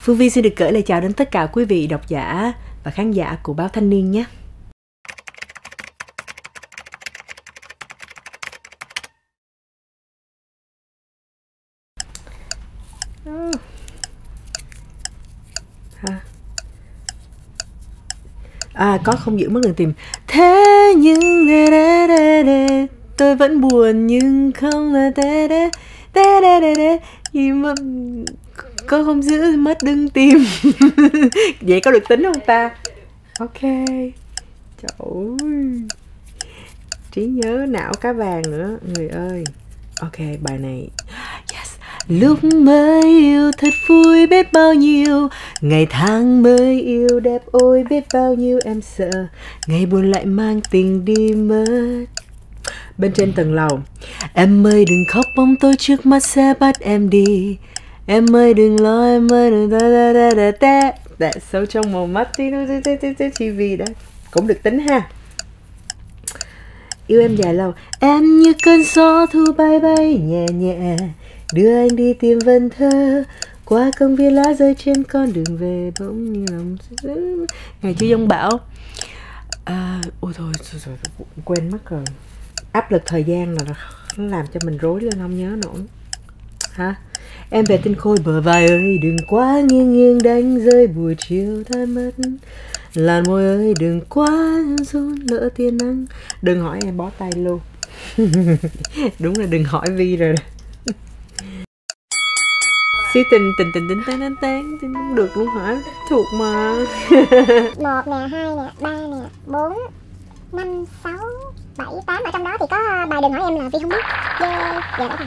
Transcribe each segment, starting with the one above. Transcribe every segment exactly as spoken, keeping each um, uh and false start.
Phương Vi xin được gửi lời chào đến tất cả quý vị độc giả và khán giả của báo Thanh Niên nhé. À, có không giữ mất đường tìm. Thế nhưng tôi vẫn buồn nhưng không là thế đấy thế đấy đấy đấy gì mà có không giữ mất đừng tìm. Vậy có được tính không ta? Ok. Trời ơi, trí nhớ não cá vàng nữa người ơi. Ok, bài này yes. Lúc mới yêu thật vui biết bao nhiêu, ngày tháng mới yêu đẹp ôi biết bao nhiêu. Em sợ ngày buồn lại mang tình đi mất. Bên trên tầng lầu. Em ơi đừng khóc bóng tôi trước mắt sẽ bắt em đi. Em ơi đừng lo em ơi đừng ta ta ta ta ta ta sâu trong màu mắt ti vi đó cũng được tính ha. Yêu em dài lâu. Em như cơn gió thu bay bay nhẹ nhẹ, đưa anh đi tìm vần thơ qua công viên lá rơi trên con đường về bỗng như lòng ngày chưa giông bão. À, ôi thôi, thôi, thôi quên mất rồi. Áp lực thời gian là nó làm cho mình rối lên không nhớ nổi hả. Em về tinh khôi bờ vai ơi đừng quá nghiêng nghiêng đánh rơi buổi chiều thay mất. Làn môi ơi đừng quá run lỡ tia nắng. Đừng hỏi em bó tay luôn. Đúng là đừng hỏi Vi rồi. Xí tình tình tình tình tán tán tán không được luôn hả? Thuộc mà. Một nè, hai nè, ba nè, bốn, năm, sáu, bảy, tám. Ở trong đó thì có bài đừng hỏi em là Vi không biết. Yeah, dạ đó rồi.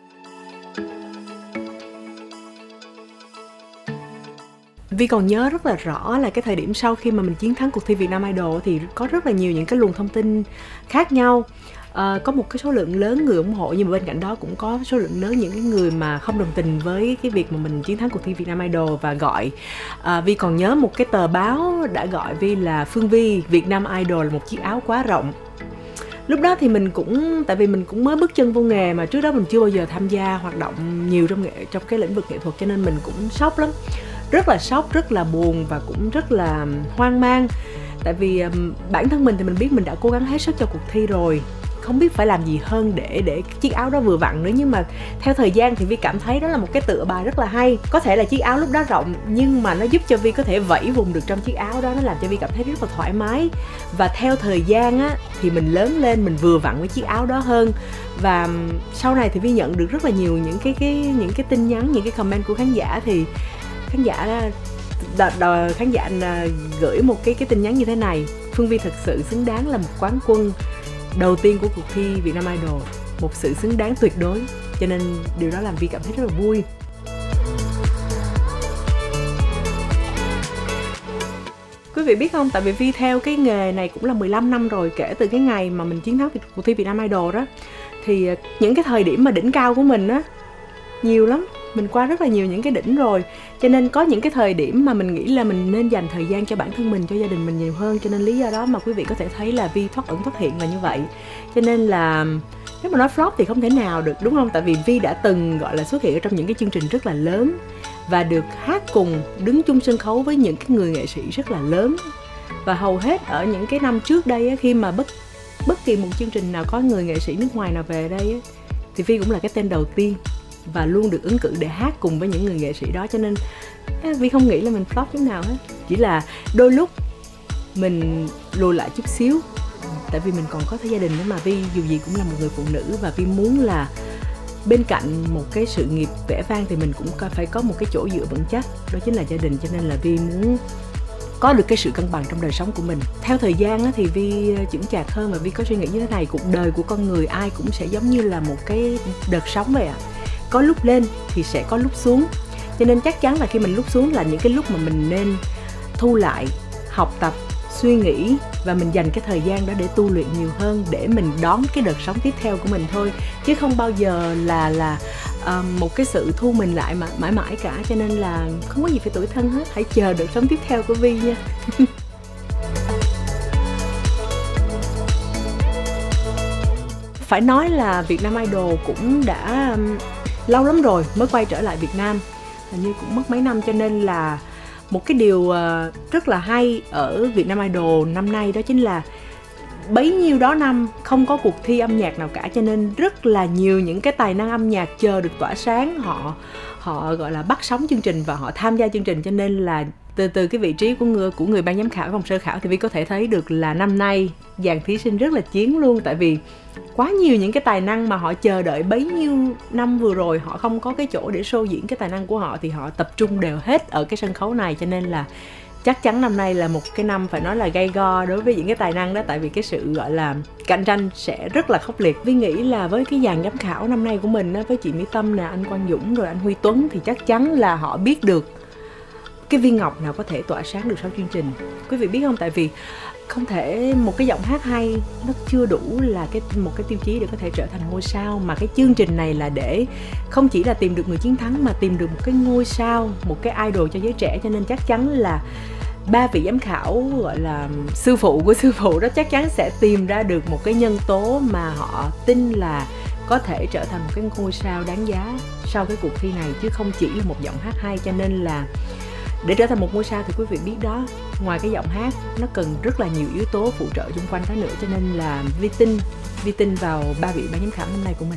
Vi còn nhớ rất là rõ là cái thời điểm sau khi mà mình chiến thắng cuộc thi Việt Nam Idol thì có rất là nhiều những cái luồng thông tin khác nhau. À, có một cái số lượng lớn người ủng hộ nhưng mà bên cạnh đó cũng có số lượng lớn những cái người mà không đồng tình với cái việc mà mình chiến thắng cuộc thi Việt Nam Idol và gọi. À, Vi còn nhớ một cái tờ báo đã gọi Vi là Phương Vi Việt Nam Idol là một chiếc áo quá rộng. Lúc đó thì mình cũng, tại vì mình cũng mới bước chân vô nghề mà trước đó mình chưa bao giờ tham gia hoạt động nhiều trong nghệ, trong cái lĩnh vực nghệ thuật cho nên mình cũng sốc lắm. Rất là sốc, rất là buồn và cũng rất là hoang mang. Tại vì um, bản thân mình thì mình biết mình đã cố gắng hết sức cho cuộc thi rồi, không biết phải làm gì hơn để để chiếc áo đó vừa vặn nữa. Nhưng mà theo thời gian thì Vi cảm thấy đó là một cái tựa bài rất là hay. Có thể là chiếc áo lúc đó rộng nhưng mà nó giúp cho Vi có thể vẫy vùng được trong chiếc áo đó. Nó làm cho Vi cảm thấy rất là thoải mái. Và theo thời gian á thì mình lớn lên, mình vừa vặn với chiếc áo đó hơn. Và sau này thì Vi nhận được rất là nhiều những cái cái những cái tin nhắn, những cái comment của khán giả. Thì khán giả đò, đò, khán giả gửi một cái cái tin nhắn như thế này: Phương Vi thật sự xứng đáng là một quán quân đầu tiên của cuộc thi Việt Nam Idol, một sự xứng đáng tuyệt đối. Cho nên điều đó làm Vi cảm thấy rất là vui. Quý vị biết không, tại vì Vi theo cái nghề này cũng là mười lăm năm rồi, kể từ cái ngày mà mình chiến thắng cuộc thi Việt Nam Idol đó. Thì những cái thời điểm mà đỉnh cao của mình á nhiều lắm, mình qua rất là nhiều những cái đỉnh rồi. Cho nên có những cái thời điểm mà mình nghĩ là mình nên dành thời gian cho bản thân mình, cho gia đình mình nhiều hơn. Cho nên lý do đó mà quý vị có thể thấy là Vi thoát ẩn thoát hiện là như vậy. Cho nên là nếu mà nói flop thì không thể nào được, đúng không? Tại vì Vi đã từng gọi là xuất hiện ở trong những cái chương trình rất là lớn và được hát cùng, đứng chung sân khấu với những cái người nghệ sĩ rất là lớn. Và hầu hết ở những cái năm trước đây á, khi mà bất bất kỳ một chương trình nào có người nghệ sĩ nước ngoài nào về đây á, thì Vi cũng là cái tên đầu tiên và luôn được ứng cử để hát cùng với những người nghệ sĩ đó. Cho nên Vi không nghĩ là mình flop chút nào hết. Chỉ là đôi lúc mình lùi lại chút xíu, tại vì mình còn có gia đình nữa mà. Vi dù gì cũng là một người phụ nữ và Vi muốn là bên cạnh một cái sự nghiệp vẻ vang thì mình cũng phải có một cái chỗ dựa vững chắc, đó chính là gia đình. Cho nên là Vi muốn có được cái sự cân bằng trong đời sống của mình. Theo thời gian á, thì Vi chững chạc hơn và Vi có suy nghĩ như thế này: cuộc đời của con người ai cũng sẽ giống như là một cái đợt sóng vậy ạ. À. Có lúc lên thì sẽ có lúc xuống. Cho nên chắc chắn là khi mình lúc xuống là những cái lúc mà mình nên thu lại, học tập, suy nghĩ và mình dành cái thời gian đó để tu luyện nhiều hơn, để mình đón cái đợt sóng tiếp theo của mình thôi. Chứ không bao giờ là là uh, một cái sự thu mình lại mà mãi mãi cả. Cho nên là không có gì phải tủi thân hết. Hãy chờ đợt sóng tiếp theo của Vi nha. Phải nói là Việt Nam Idol cũng đã um, lâu lắm rồi mới quay trở lại Việt Nam. hình như cũng mất mấy năm. Cho nên là một cái điều rất là hay ở Việt Nam Idol năm nay đó chính là bấy nhiêu đó năm không có cuộc thi âm nhạc nào cả, cho nên rất là nhiều những cái tài năng âm nhạc chờ được tỏa sáng. Họ họ gọi là bắt sóng chương trình và họ tham gia chương trình, cho nên là từ từ cái vị trí của người của người ban giám khảo vòng sơ khảo thì Vi có thể thấy được là năm nay dàn thí sinh rất là chiến luôn, tại vì quá nhiều những cái tài năng mà họ chờ đợi bấy nhiêu năm vừa rồi họ không có cái chỗ để show diễn cái tài năng của họ thì họ tập trung đều hết ở cái sân khấu này. Cho nên là chắc chắn năm nay là một cái năm phải nói là gay go đối với những cái tài năng đó, tại vì cái sự gọi là cạnh tranh sẽ rất là khốc liệt. Vi nghĩ là với cái dàn giám khảo năm nay của mình á, với chị Mỹ Tâm nè, anh Quang Dũng rồi anh Huy Tuấn thì chắc chắn là họ biết được cái viên ngọc nào có thể tỏa sáng được sau chương trình. Quý vị biết không, tại vì không thể một cái giọng hát hay nó chưa đủ là cái một cái tiêu chí để có thể trở thành ngôi sao, mà cái chương trình này là để không chỉ là tìm được người chiến thắng mà tìm được một cái ngôi sao, một cái idol cho giới trẻ. Cho nên chắc chắn là ba vị giám khảo gọi là sư phụ của sư phụ đó chắc chắn sẽ tìm ra được một cái nhân tố mà họ tin là có thể trở thành một cái ngôi sao đáng giá sau cái cuộc thi này, chứ không chỉ là một giọng hát hay. Cho nên là để trở thành một ngôi sao thì quý vị biết đó, ngoài cái giọng hát nó cần rất là nhiều yếu tố phụ trợ xung quanh đó nữa. Cho nên là Vi tin Vi tin vào ba vị ban giám khảo năm nay của mình.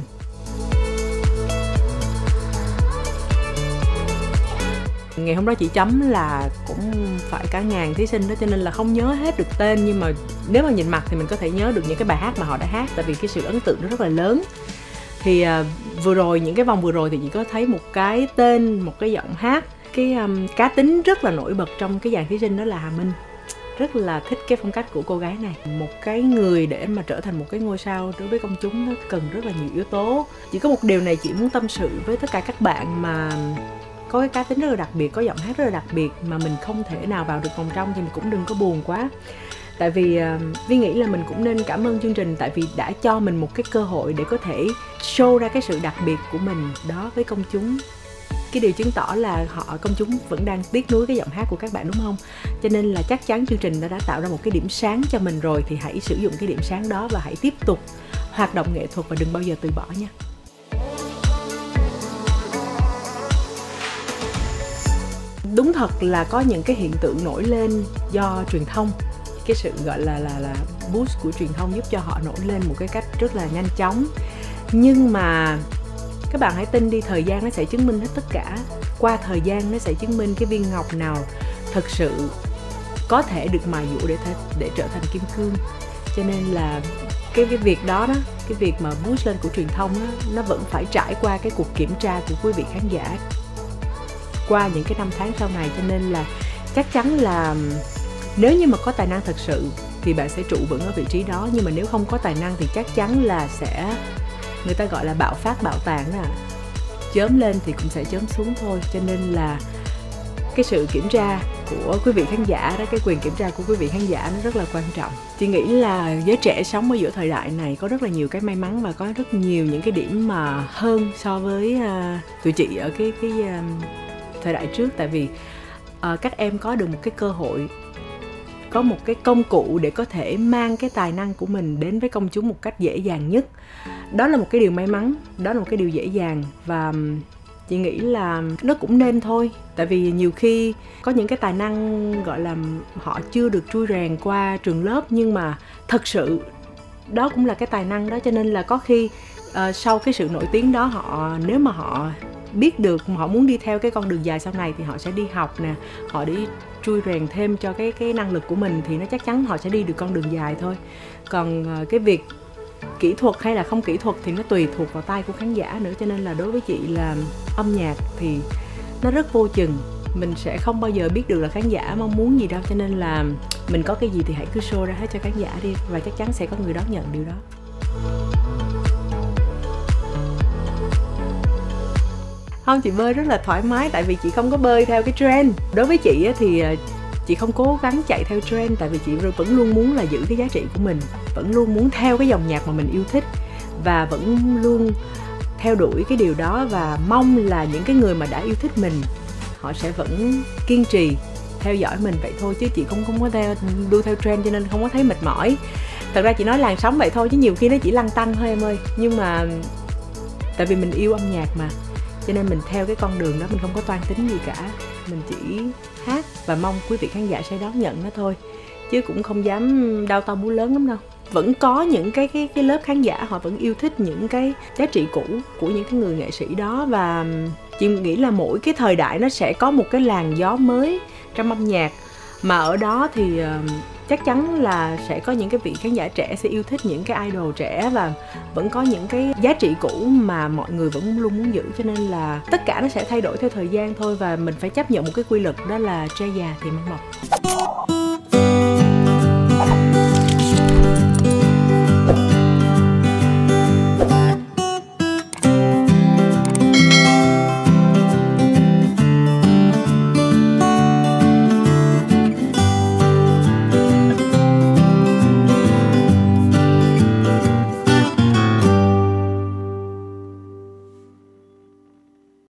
Ngày hôm đó chị chấm là cũng phải cả ngàn thí sinh đó, cho nên là không nhớ hết được tên, nhưng mà nếu mà nhìn mặt thì mình có thể nhớ được những cái bài hát mà họ đã hát, tại vì cái sự ấn tượng nó rất là lớn. Thì à, vừa rồi những cái vòng vừa rồi thì chị có thấy một cái tên, một cái giọng hát, cái um, cá tính rất là nổi bật trong cái dàn thí sinh, đó là Hà Minh. Rất là thích cái phong cách của cô gái này. Một cái người để mà trở thành một cái ngôi sao đối với công chúng nó cần rất là nhiều yếu tố. Chỉ có một điều này chị muốn tâm sự với tất cả các bạn mà có cái cá tính rất là đặc biệt, có giọng hát rất là đặc biệt mà mình không thể nào vào được vòng trong thì mình cũng đừng có buồn quá. Tại vì uh, Vi nghĩ là mình cũng nên cảm ơn chương trình, tại vì đã cho mình một cái cơ hội để có thể show ra cái sự đặc biệt của mình đó với công chúng. Cái điều chứng tỏ là họ công chúng vẫn đang tiếc nuối cái giọng hát của các bạn, đúng không? Cho nên là chắc chắn chương trình đã, đã tạo ra một cái điểm sáng cho mình rồi, thì hãy sử dụng cái điểm sáng đó và hãy tiếp tục hoạt động nghệ thuật và đừng bao giờ từ bỏ nha. Đúng thật là có những cái hiện tượng nổi lên do truyền thông, cái sự gọi là là là boost của truyền thông giúp cho họ nổi lên một cái cách rất là nhanh chóng. Nhưng mà các bạn hãy tin đi, thời gian nó sẽ chứng minh hết tất cả. Qua thời gian nó sẽ chứng minh cái viên ngọc nào thật sự có thể được mài dũa để để trở thành kim cương. Cho nên là cái cái việc đó đó, cái việc mà boost lên của truyền thông đó, nó vẫn phải trải qua cái cuộc kiểm tra của quý vị khán giả qua những cái năm tháng sau này. Cho nên là chắc chắn là nếu như mà có tài năng thật sự thì bạn sẽ trụ vững ở vị trí đó, nhưng mà nếu không có tài năng thì chắc chắn là sẽ, người ta gọi là bạo phát bạo tàn đó, chớm lên thì cũng sẽ chớm xuống thôi. Cho nên là cái sự kiểm tra của quý vị khán giả đó, cái quyền kiểm tra của quý vị khán giả nó rất là quan trọng. Chị nghĩ là giới trẻ sống ở giữa thời đại này có rất là nhiều cái may mắn và có rất nhiều những cái điểm mà hơn so với uh, tụi chị ở cái cái uh, thời đại trước. Tại vì uh, các em có được một cái cơ hội, có một cái công cụ để có thể mang cái tài năng của mình đến với công chúng một cách dễ dàng nhất. Đó là một cái điều may mắn, đó là một cái điều dễ dàng, và chị nghĩ là nó cũng nên thôi. Tại vì nhiều khi có những cái tài năng gọi là họ chưa được trui rèn qua trường lớp, nhưng mà thật sự đó cũng là cái tài năng đó. Cho nên là có khi uh, sau cái sự nổi tiếng đó, họ nếu mà họ biết được họ muốn đi theo cái con đường dài sau này thì họ sẽ đi học nè, họ đi trui rèn thêm cho cái cái năng lực của mình, thì nó chắc chắn họ sẽ đi được con đường dài thôi. Còn uh, cái việc kỹ thuật hay là không kỹ thuật thì nó tùy thuộc vào tay của khán giả nữa. Cho nên là đối với chị là âm nhạc thì nó rất vô chừng, mình sẽ không bao giờ biết được là khán giả mong muốn gì đâu. Cho nên là mình có cái gì thì hãy cứ show ra hết cho khán giả đi, và chắc chắn sẽ có người đón nhận điều đó. Không, chị bơi rất là thoải mái, tại vì chị không có bơi theo cái trend. Đối với chị thì chị không cố gắng chạy theo trend, tại vì chị vẫn luôn muốn là giữ cái giá trị của mình, vẫn luôn muốn theo cái dòng nhạc mà mình yêu thích, và vẫn luôn theo đuổi cái điều đó, và mong là những cái người mà đã yêu thích mình họ sẽ vẫn kiên trì theo dõi mình vậy thôi. Chứ chị không không có theo đua theo trend, cho nên không có thấy mệt mỏi. Thật ra chị nói làn sóng vậy thôi, chứ nhiều khi nó chỉ lăn tăn thôi em ơi. Nhưng mà tại vì mình yêu âm nhạc mà, cho nên mình theo cái con đường đó, mình không có toan tính gì cả. Mình chỉ hát và mong quý vị khán giả sẽ đón nhận nó thôi, chứ cũng không dám đau to búa lớn lắm đâu. Vẫn có những cái cái cái lớp khán giả họ vẫn yêu thích những cái giá trị cũ của những cái người nghệ sĩ đó, và chị nghĩ là mỗi cái thời đại nó sẽ có một cái làn gió mới trong âm nhạc, mà ở đó thì uh, chắc chắn là sẽ có những cái vị khán giả trẻ sẽ yêu thích những cái idol trẻ, và vẫn có những cái giá trị cũ mà mọi người vẫn luôn muốn giữ. Cho nên là tất cả nó sẽ thay đổi theo thời gian thôi, và mình phải chấp nhận một cái quy luật, đó là tre già thì măng mọc.